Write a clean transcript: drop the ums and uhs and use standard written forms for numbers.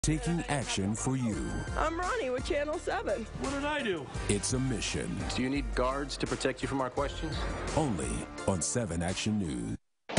taking action for you. I'm Ronnie with Channel 7. What did I do? It's a mission. Do you need guards to protect you from our questions? Only on 7 Action News.